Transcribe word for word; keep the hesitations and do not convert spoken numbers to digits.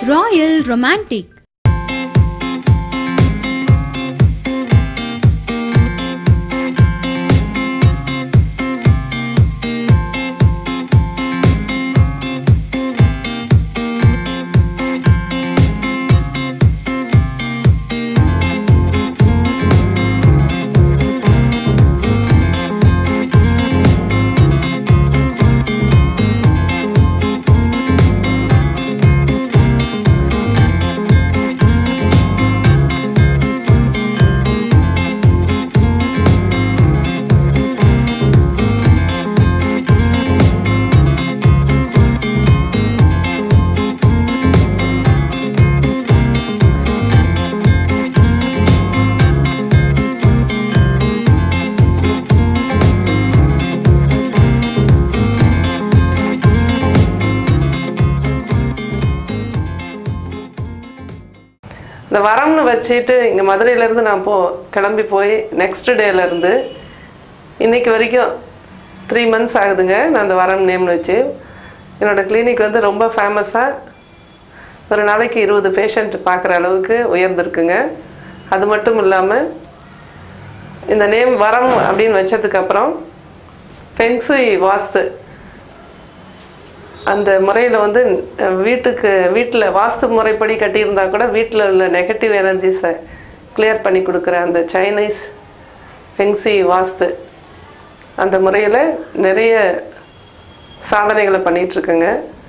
Royal Romantic. இந்த வரம்னு வச்சிட்டு இங்கே மதுரையிலேருந்து நான் போ கிளம்பி போய் நெக்ஸ்ட் டேலேருந்து இன்றைக்கி வரைக்கும் த்ரீ மந்த்ஸ் ஆகுதுங்க. நான் அந்த வரம் நேம்னு வச்சு என்னோடய கிளினிக் வந்து ரொம்ப ஃபேமஸாக ஒரு நாளைக்கு இருபது பேஷண்ட் பார்க்குற அளவுக்கு உயர்ந்திருக்குங்க. அது மட்டும் இல்லாமல் இந்த நேம் வரம் அப்படின்னு வச்சதுக்கப்புறம் ஃபெங்சுய் வாஸ்து அந்த முறையில் வந்து வீட்டுக்கு வீட்டில் வாஸ்து முறைப்படி கட்டியிருந்தால் கூட வீட்டில் உள்ள நெகட்டிவ் எனர்ஜிஸை கிளியர் பண்ணி கொடுக்குற அந்த சைனீஸ் ஃபெங்சுய் வாஸ்து அந்த முறையில் நிறைய சாதனைகளை பண்ணிகிட்ருக்குங்க.